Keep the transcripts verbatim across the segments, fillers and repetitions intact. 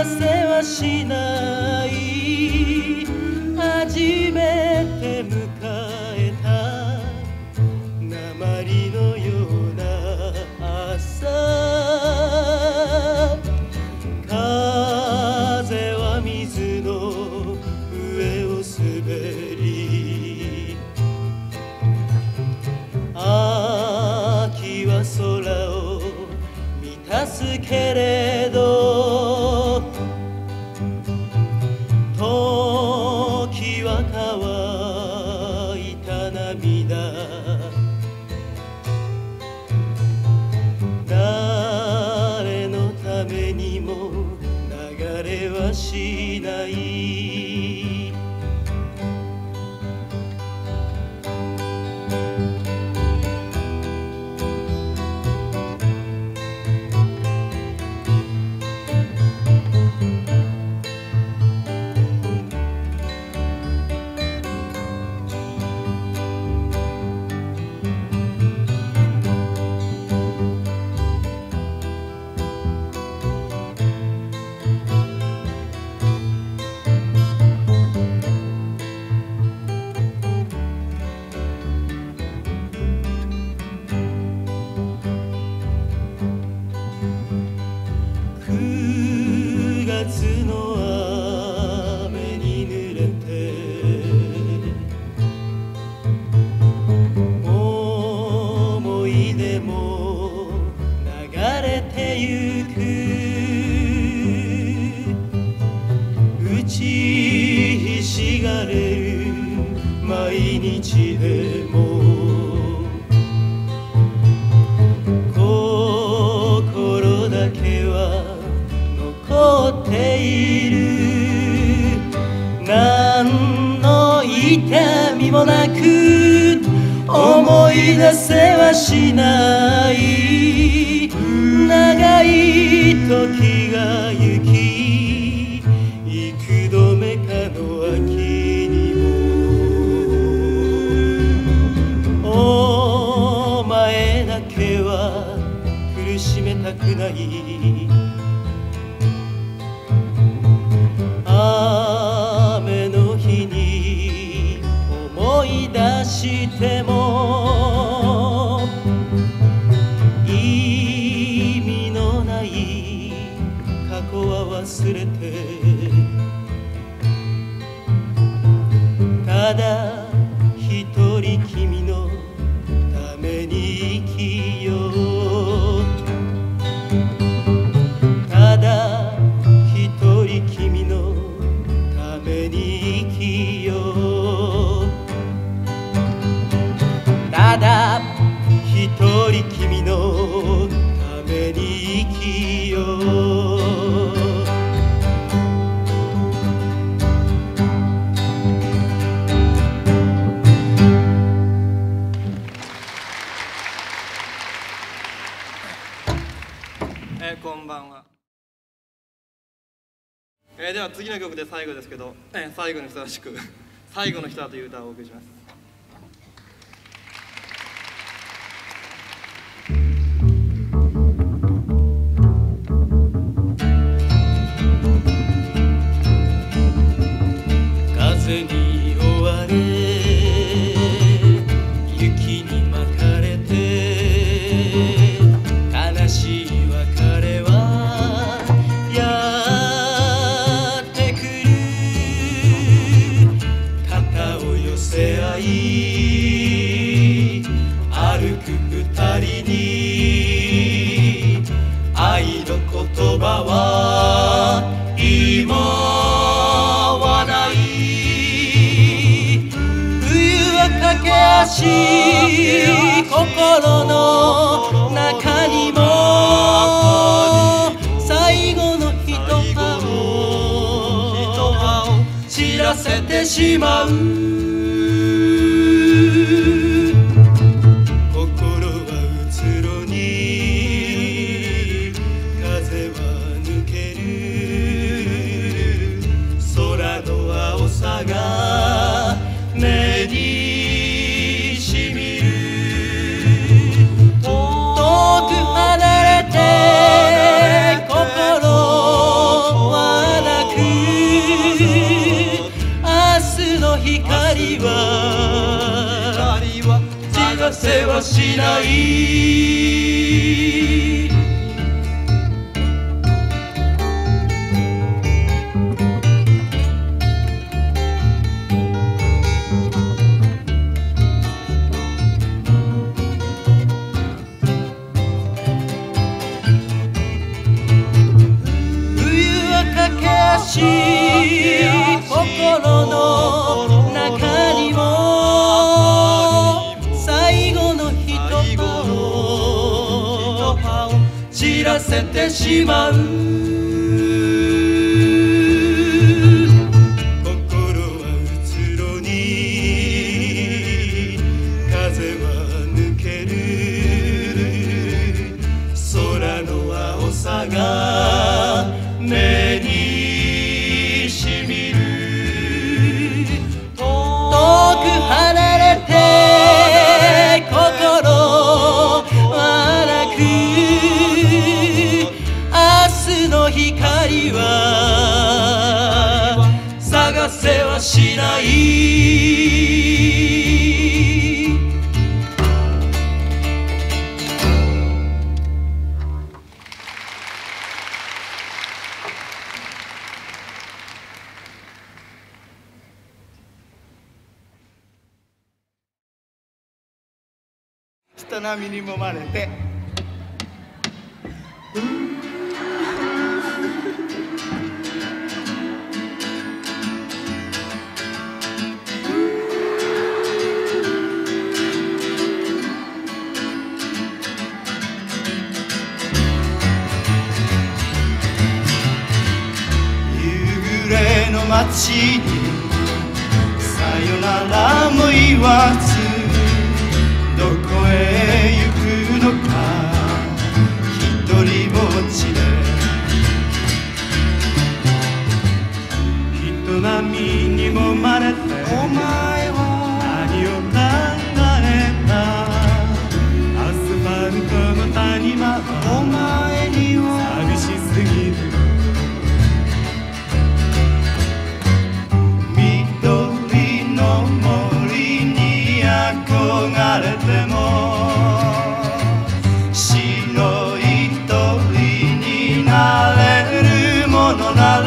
出せはしない。初めて迎えた鉛のような朝。風は水の上を滑り、秋は空を満たすけれど、時は乾いた涙。誰のためにも流れはしない。くがつの雨に濡れて、思い出も流れてゆく。打ちひしがれる毎日でも、心だけは残っている。何の痛みもなく思い出せはしない。長い時が行き、幾度目かの秋にもお前だけは苦しめたくない。雨の日に思い出しても意味のない過去は忘れて、ただ一人君のために生きよう。ただ一人君のために生きよう。ただ一人君のために生きよう。 えー、こんばんは。えー、では次の曲で最後ですけど、えー、最後にふさわしく「最後の人は」という歌をお送りします。 風に追われ雪に巻かれて、悲しい別れはやってくる。肩を寄せ合い歩く二人に、愛の言葉は今はない。冬は駆け足、心の中にも最後の一葉を散らせてしまう。心はうつろに、風は抜ける。空の青さが目にしみる。遠く離れて心は光は探せはしない。心の中にも最後の一葉を散らせてしまう。心はうつろに風は抜ける。空の青さが目に光は探せはしない。 人波に揉まれて街にさよならも言わずどこへ行くのか一人ぼっちで人波に揉まれてお前は何を考えた。アスファルトの谷間はお前には寂しすぎる。憧れても白い鳥になれるものなら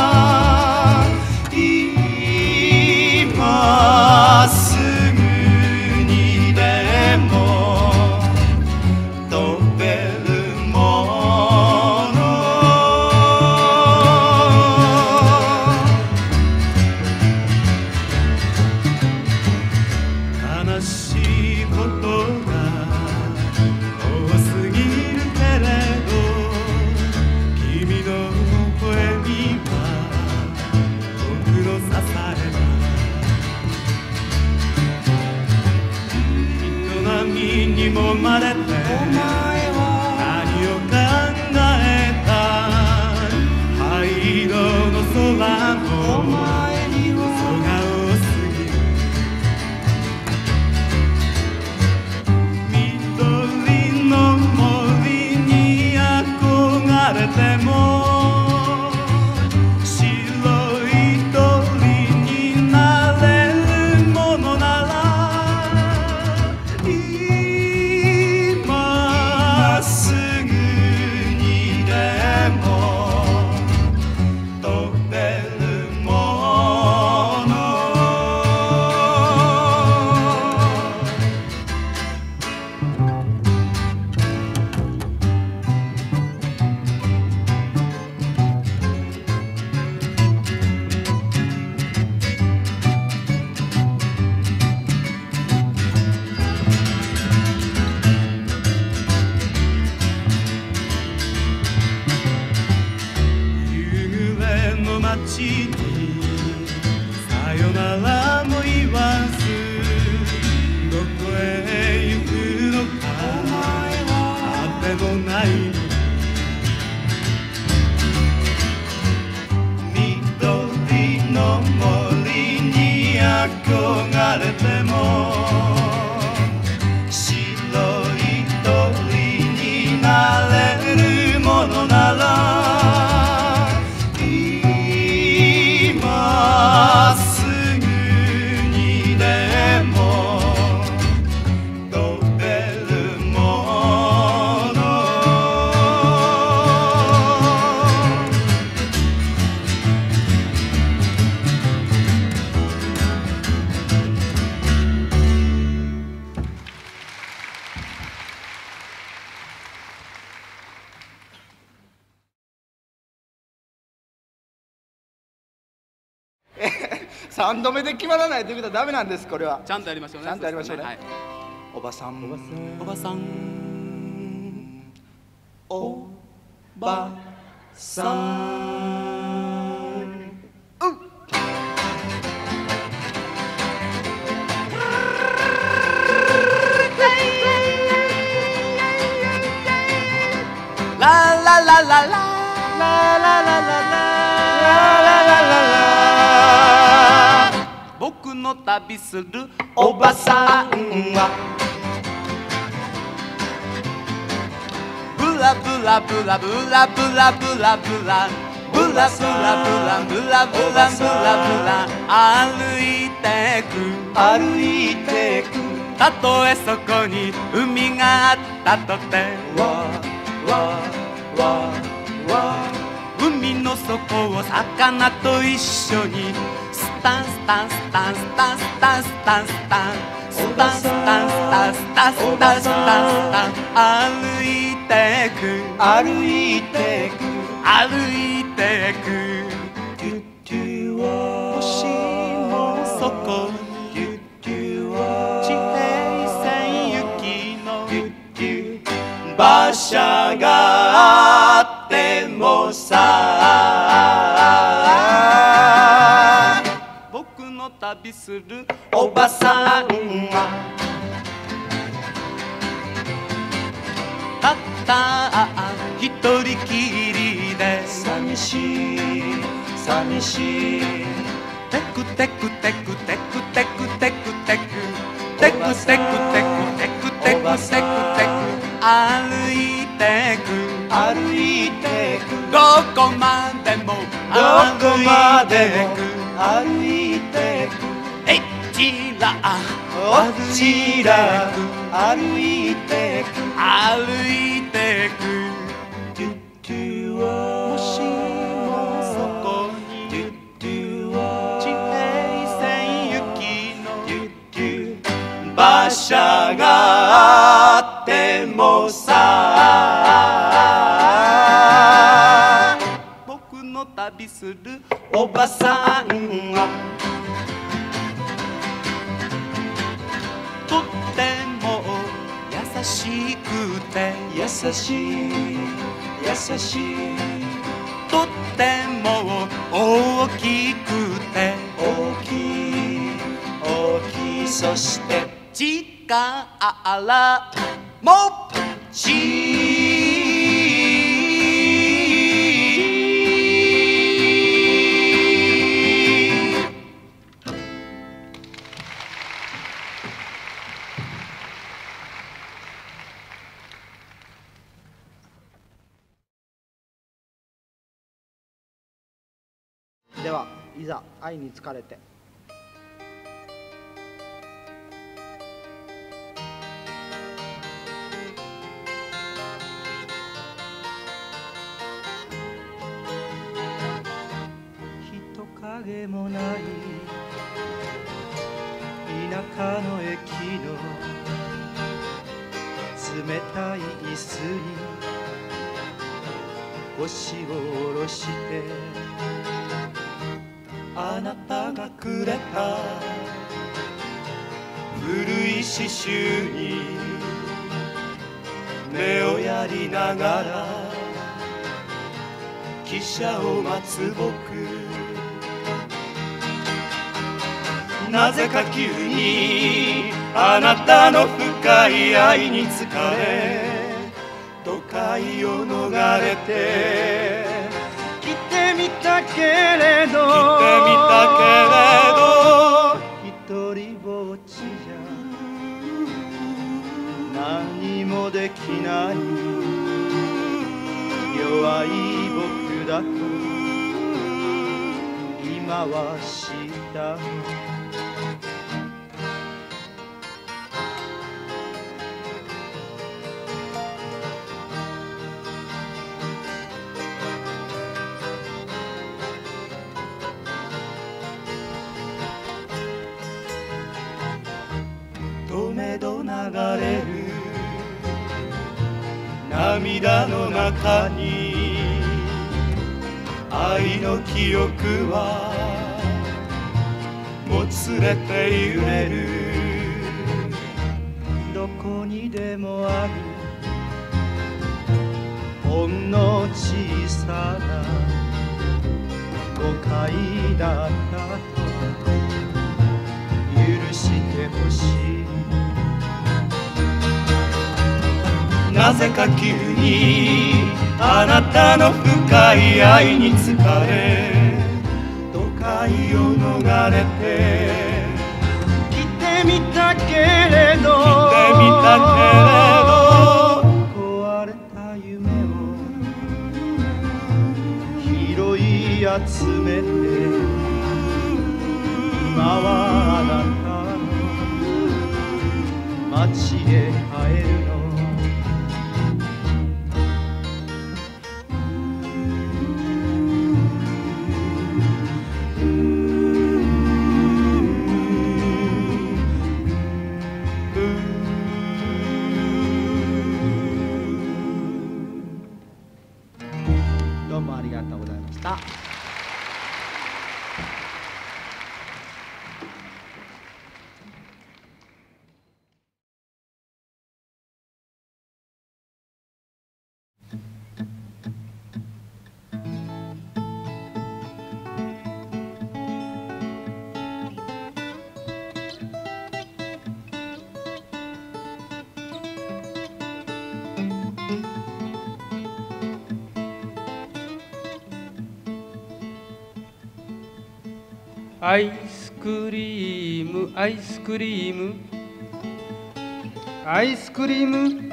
今すぐにでも飛べるもの。悲しいことが多すぎるけれど君の声には僕の支えだ。人波に揉まれてお前は何を考えた。灰色の空のお前にはでも白い鳥になれるものなら今すぐにでも飛べるもの。街にさよならも言わずどこへ行くのかあてもない。緑の森に憧れても白い鳥になれるものなら今すぐにさんどめで決まらないということはダメなんです。これはちゃんとやりましょうね。 ちゃんとやりましょうね。 はい、 おばさんおばさんおばさんおばさん、うん、 ララララララララララ、僕の旅するおばさんはブラブラブラブラブラブラブラブラブラブラブラブラブラブラ歩いてく歩いてく、 たとえそこに海があったとてわわわわ、 海の底を魚と一緒にスタンスタンスタンスタンスタンスタンスタンスタンスタンスタンスタンスタンスタンス歩いてく歩いてく歩いてくもしもそこに地平線行きの馬車があってもさ、 僕の旅するおばさんはたった一人きりで寂しい寂しい、 テクテクテクテクテクテクテクテクテクテクテクテクテクテク歩いてく歩いてく、 どこまでもどこまでも歩歩いてく、 えちらおちら歩いてく、 歩いてくもしもそこに地平線行きの馬車があってもさ、 僕の旅するおばさんはとっても優しくて優しい優しい、 とっても大きくて大きい大きい、そして力もちでは、いざ愛に疲れて。人影もない田舎の駅の冷たい椅子に腰を下ろして、あなたがくれた古い詩集に目をやりながら汽車を待つ僕、なぜか急にあなたの深い愛に疲れ、都会を逃れて来てみたけれど、来てみたけれど、一人ぼっちじゃ何もできない、弱い僕だと今は知った。とめど流れる涙の中に愛の記憶はを連れて揺れるどこにでもあるほんの小さな誤解だったと許してほしいなぜか急にあなたの深い愛に疲れ都会を逃れて来てみたけれど来てみたけれど壊れた夢を拾い集めて今はあなたの街へ帰るのどうもありがとうございました。 アイスクリームアイスクリームアイスクリーム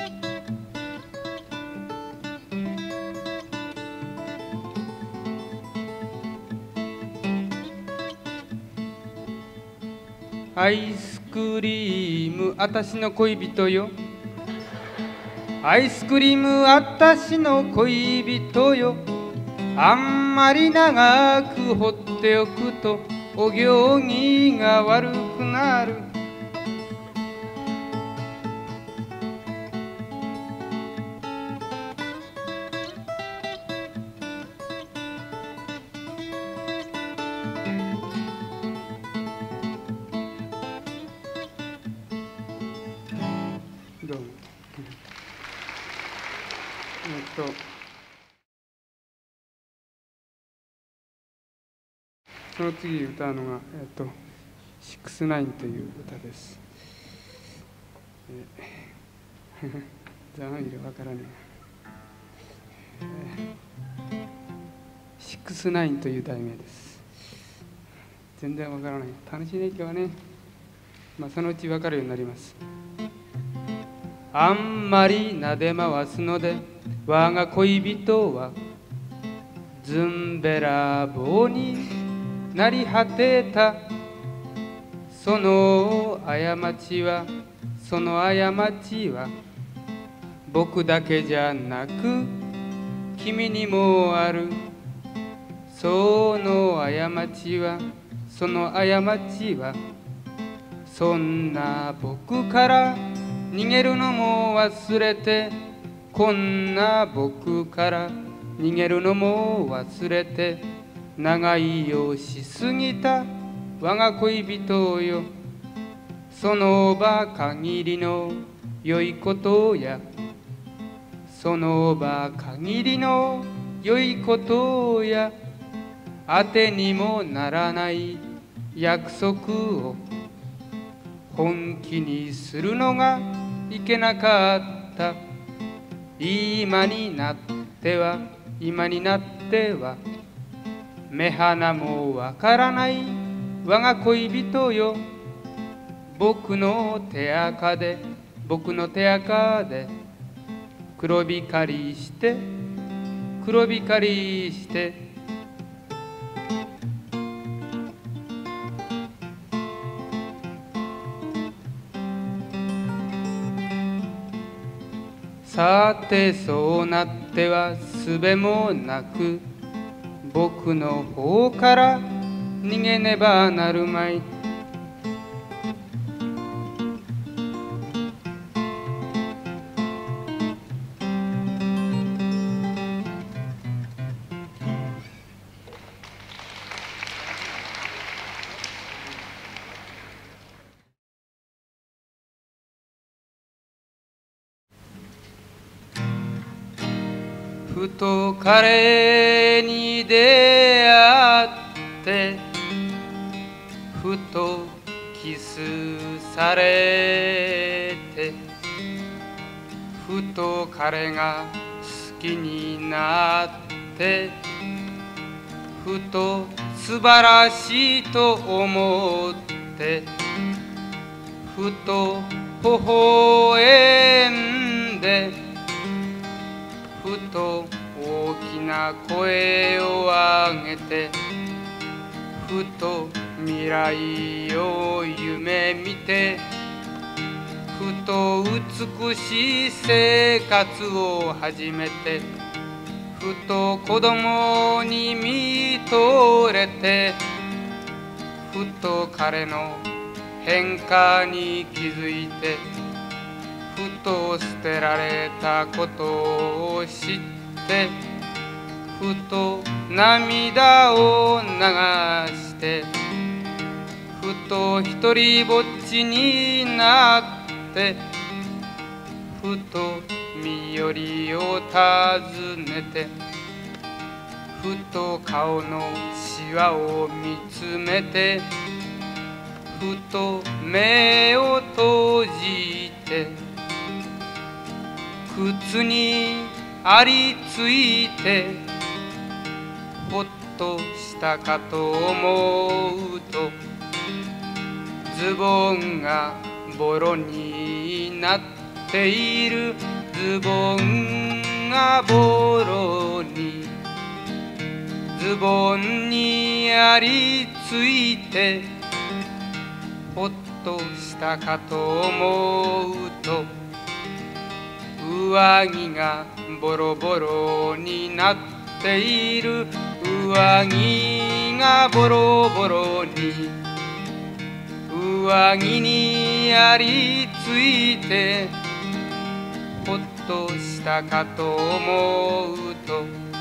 アイスクリームあたしの恋人よアイスクリームあたしの恋人よあんまり長く放っておくとお行儀が悪くなるどうもえっとその次歌うのが、えっと、シックスナインという歌です。えー、ざまみれわからねえ。シックスナインという題名です。全然わからない。楽しいね、今日はね。まあ、そのうちわかるようになります。あんまり撫で回すので、我が恋人は、ずんべらぼうに、なり果てたその過ちはその過ちは僕だけじゃなく君にもあるその過ちはその過ちはそんな僕から逃げるのも忘れてこんな僕から逃げるのも忘れて長居をしすぎた我が恋人よその場限りの良いことやその場限りの良いことやあてにもならない約束を本気にするのがいけなかった今になっては今になっては目鼻もわからない我が恋人よ僕の手垢で僕の手垢で黒光りして黒光りしてさてそうなってはすべもなく僕の方から逃げねばなるまいふと彼に出会ってふとキスされてふと彼が好きになってふと素晴らしいと思ってふと微笑んでふと大きな声を上げてふと未来を夢見てふと美しい生活を始めてふと子供に見とれてふと彼の変化に気づいてふと捨てられたことを知ってふと涙を流してふと一人ぼっちになってふと身寄りを尋ねてふと顔のシワを見つめてふと目を閉じて靴にありついてほっとしたかと思うとズボンがボロになっているズボンがボロにズボンにありついてほっとしたかと思うと上着がボロボロになっている上着がボロボロに上着にありついてほっとしたかと思うと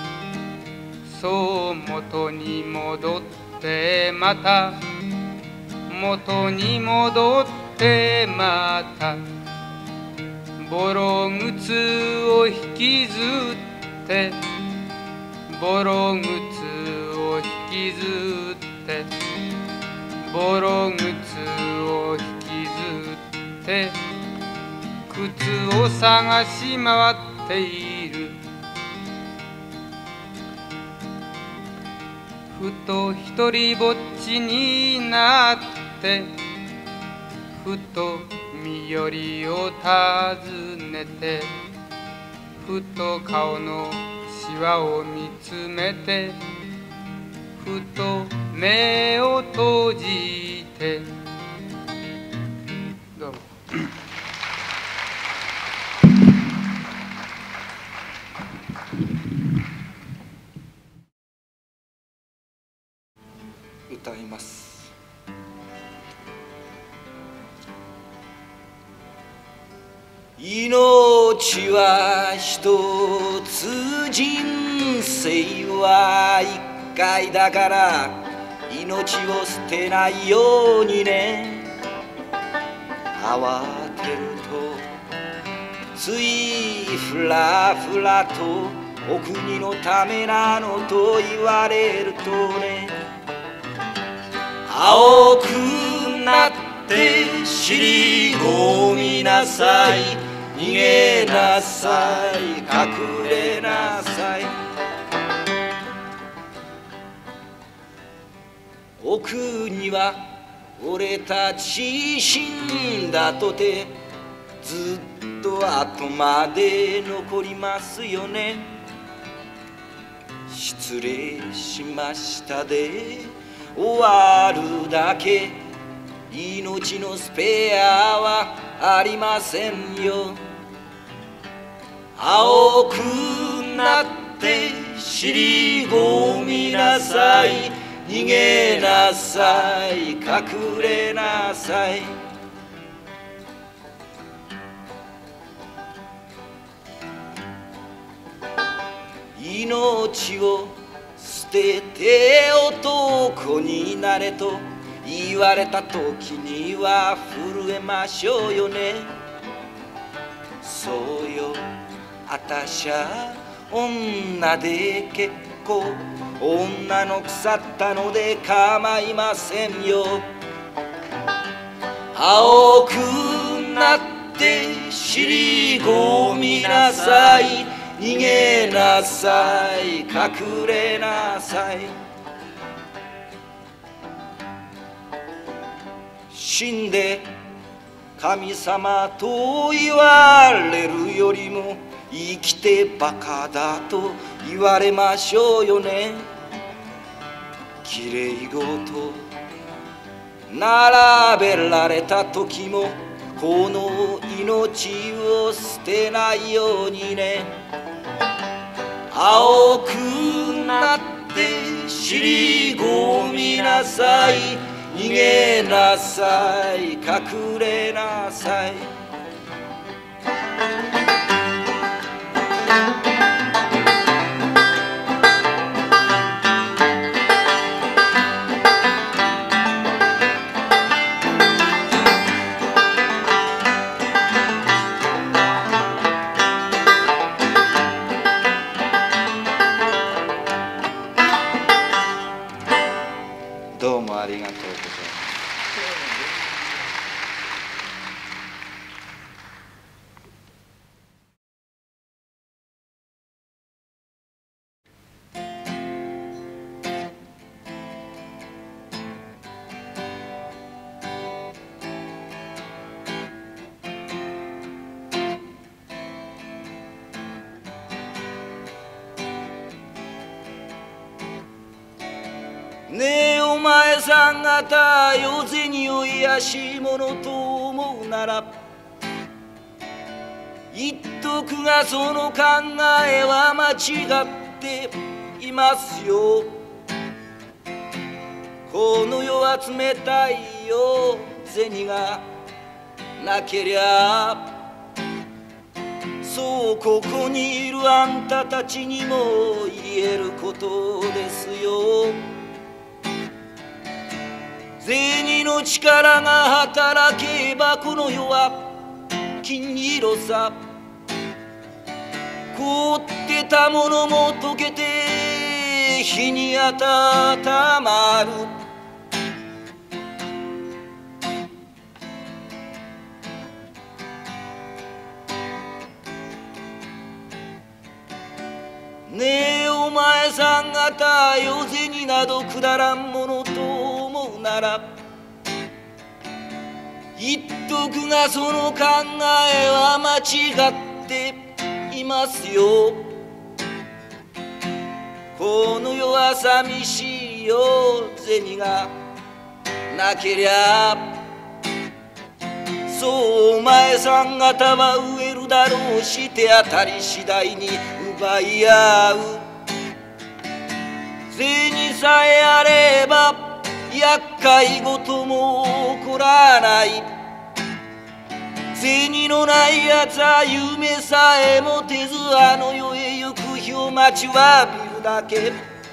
そう元に戻ってまた元に戻ってまたボロ靴を引きずってボロ靴を引きずってボロ靴を引きずって靴を探し回っているふと一人ぼっちになってふと身寄りを尋ねてふと顔のシワを見つめてふと目を閉じてどうも歌います。命は一つ人生は一回だから命を捨てないようにね慌てるとついふらふらとお国のためなのと言われるとね青くなって尻込みなさい逃げなさい隠れなさい奥には俺たち死んだとてずっと後まで残りますよね失礼しましたで終わるだけ命のスペアはありませんよ青くなって尻込みなさい逃げなさい隠れなさい命を捨てて男になれと言われた時には震えましょうよねそうよあたしゃ女で結構女の腐ったので構いませんよ青くなって尻込みなさい逃げなさい隠れなさい死んで神様と言われるよりも生きてバカだと言われましょうよねきれいごと並べられた時もこの命を捨てないようにね青くなって尻込みなさい逃げなさい隠れなさいどうもありがとうございます。ねえお前さん方夜銭を癒し者と思うなら言っとくがその考えは間違っていますよこの世は冷たいよ銭がなけりゃそうここにいるあんたたちにも言えることですよ銭の力が働けばこの世は金色さ凍ってたものも溶けて日に温まるねえお前さん方夜銭などくだらんものと思うなら言っとくがその考えは間違っていますよこの世は寂しいよ銭がなけりゃそうお前さん方は飢えるだろうして当たり次第に奪い合う銭さえあれば厄介事も起こらない銭のないやつは夢さえもてずあの世へ行く日を待ちわびるだけ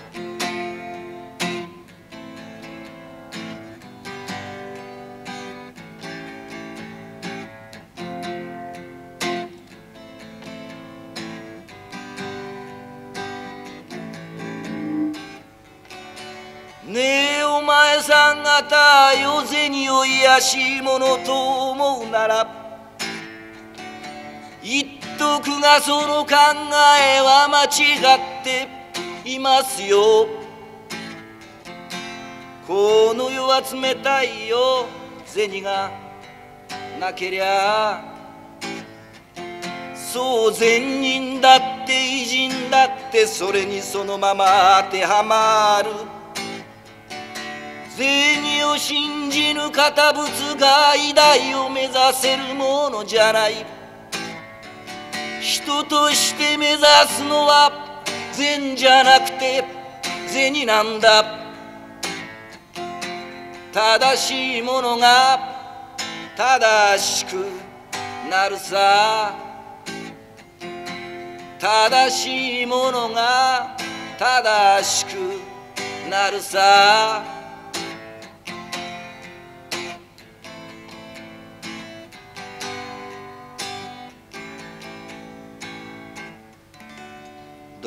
ねえお前さん方夜銭を癒し者と思うなら言っとくがその考えは間違っていますよこの世は冷たいよ銭がなけりゃそう善人だって偉人だってそれにそのまま当てはまる銭を信じぬ堅物が偉大を目指せるものじゃない人として目指すのは善じゃなくて銭なんだ正しいものが正しくなるさ正しいものが正しくなるさ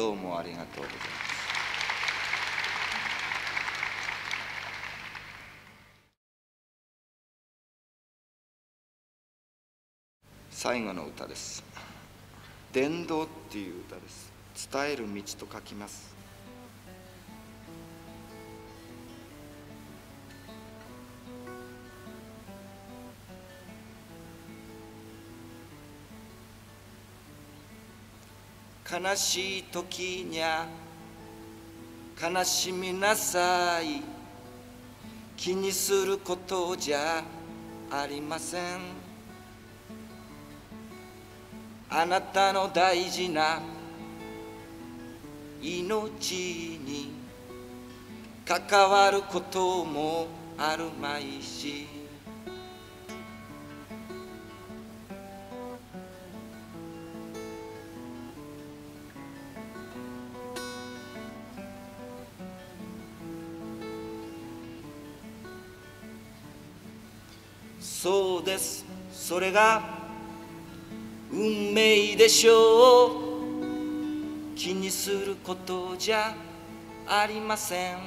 どうもありがとうございます。最後の歌です。伝道っていう歌です。伝える道と書きます。悲しい時にゃ悲しみなさい、気にすることじゃありません。あなたの大事な命に関わることもあるまいし、そうです、それが運命でしょう。気にすることじゃありません。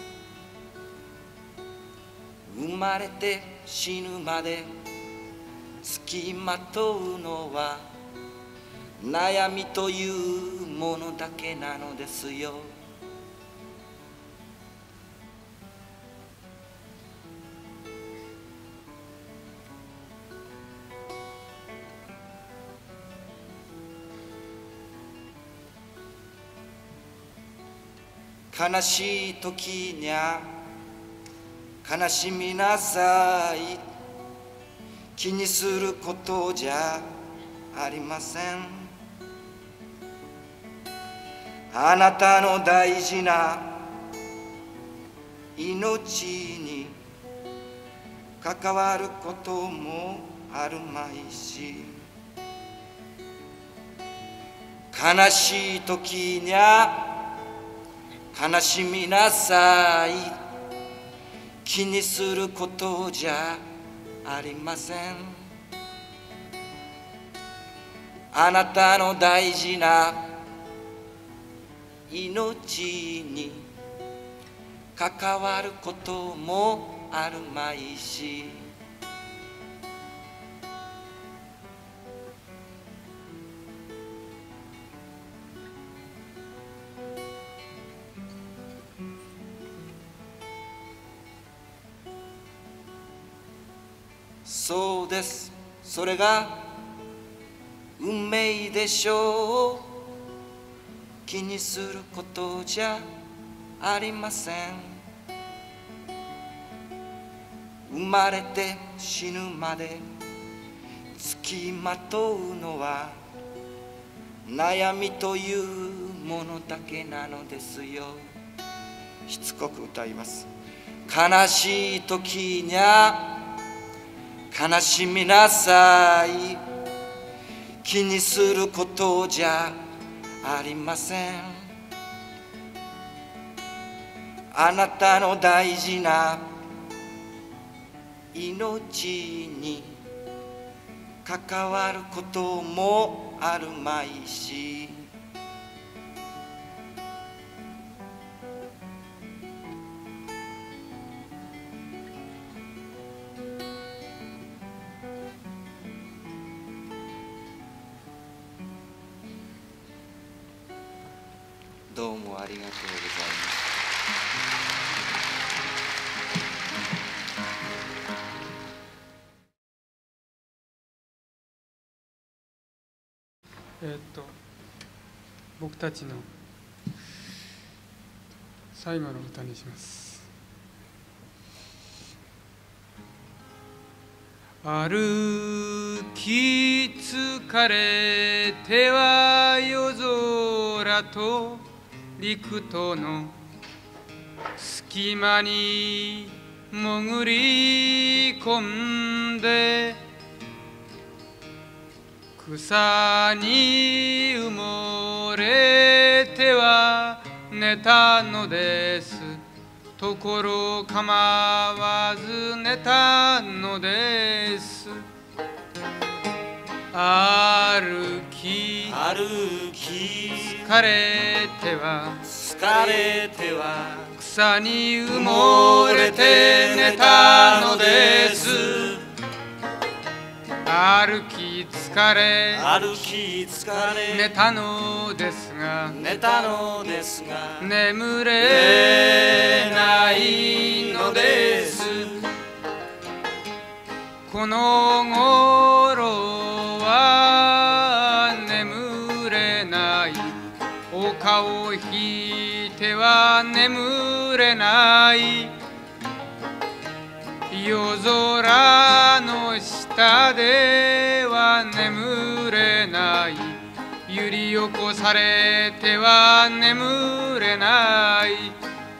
生まれて死ぬまでつきまとうのは悩みというものだけなのですよ。悲しい時にゃ悲しみなさい、気にすることじゃありません。あなたの大事な命に関わることもあるまいし、悲しい時にゃ悲しみなさい、気にすることじゃありません。あなたの大事な命に関わることもあるまいし、そうです、それが運命でしょう。気にすることじゃありません。生まれて死ぬまでつきまとうのは悩みというものだけなのですよ。しつこく歌います。悲しい時にゃ悲しみなさい、気にすることじゃありません。あなたの大事な命に関わることもあるまいし、どうもありがとうございます。 えーっと僕たちの最後の歌にします。歩き疲れては夜空と陸との隙間に潜り込んで、草に埋もれては寝たのです。ところ構わず寝たのです。 歩き歩き疲れては疲れては草に埋もれて寝たのです。歩き疲れ歩き疲れ寝たのですが寝たのですが眠れないのです。この頃は眠れない。丘を引いては眠れない。夜空の下では眠れない。揺り起こされては眠れない。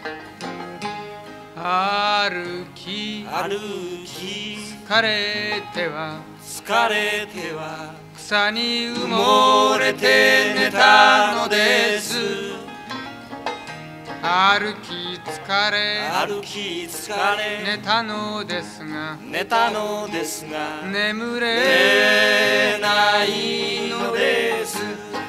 歩き歩き疲れては疲れては草に埋もれて寝たのです。歩き疲れ歩き疲れ寝たのですが寝たのですが眠寝れないのです。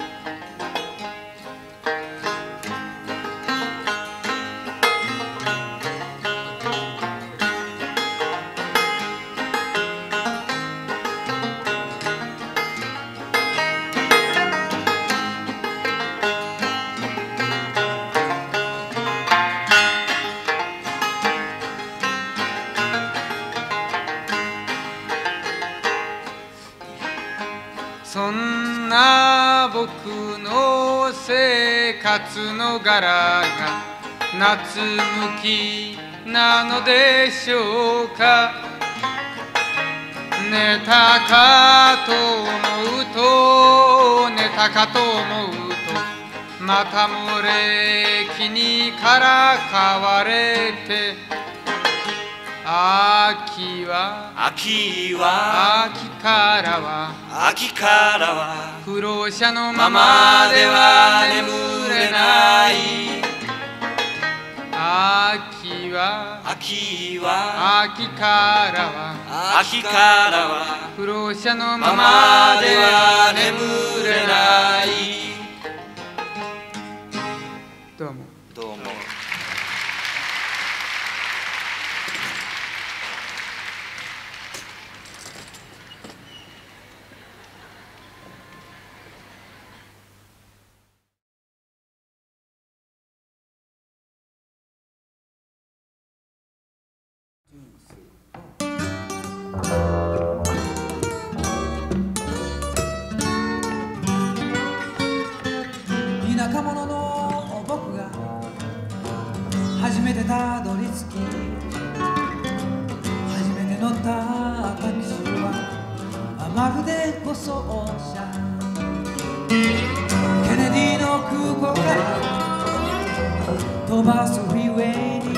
そんな僕の生活の柄が夏向きなのでしょうか。寝たかと思うと寝たかと思うとまたもれ木にからかわれて秋は秋は秋からは秋からは不老者のままままでではは眠眠れれなないい。秋は秋は秋からは秋からは不老者のまままでまではは眠眠れなれない。 い。 どうも。 どうも。 田舎者の僕が初めてたどり着き初めて乗ったタクシーはまるで護送車。ケネディの空港から飛ばすフリーウェイに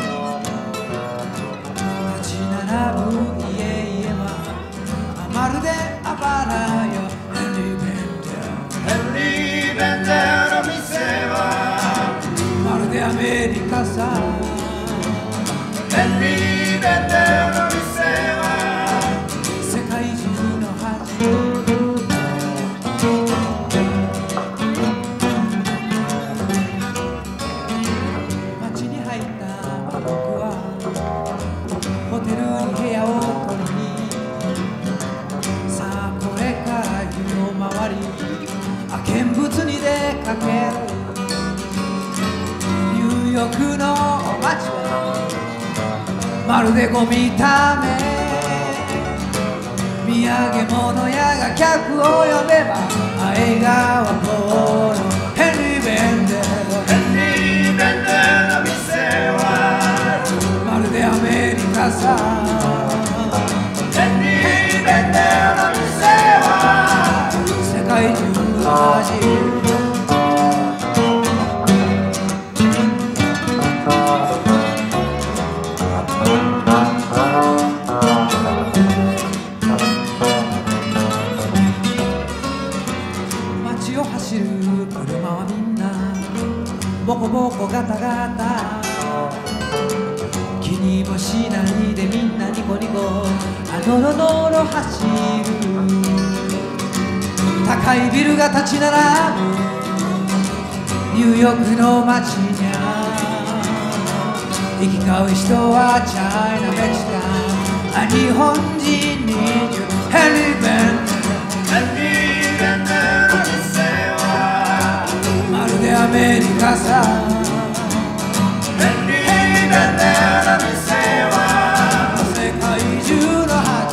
立ち並ぶ家々はまるであばらよ。ヘンリー・ベンダーヘンリー・ベンダーの店はまるでアメリカさ。ヘンリー・ベンダーの店は世界中の恥。街に入った僕はホテルに部屋を取りにさあこれから日の回りあ見物に出かける。ニューヨークの街はまるでゴミため。土産物屋が客を呼べば映画はポーノ。ヘンリー・ベンダーヘンリー・ベンダーの店はまるでアメリカさ。ヘンリー・ベンダーの店は世界中の味。街を走る車はみんなボコボコガタガタ気にもしないでみんなニコニコあノロノロ走る。 高いビルが立ち並ぶニューヨークの街にゃ行き交う人はチャイナメキシカン日本人にヘリーベンまるでアメリカさ世界中の街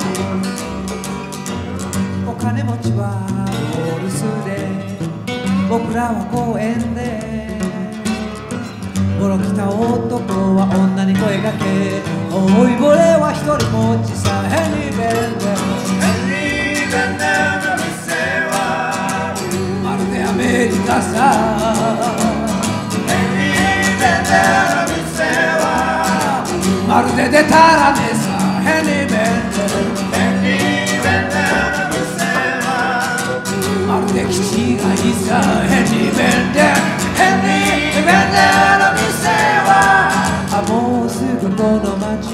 お金持ちはホールスで僕らは公園でボロ来た男は女に声かけ老いぼれは一人ぼっちさヘリーベンデまるでアメリカさまるでデタラメさヘリーベンデまるで気違いさヘリーベンデヘリーベンデの店はあもうすぐこの街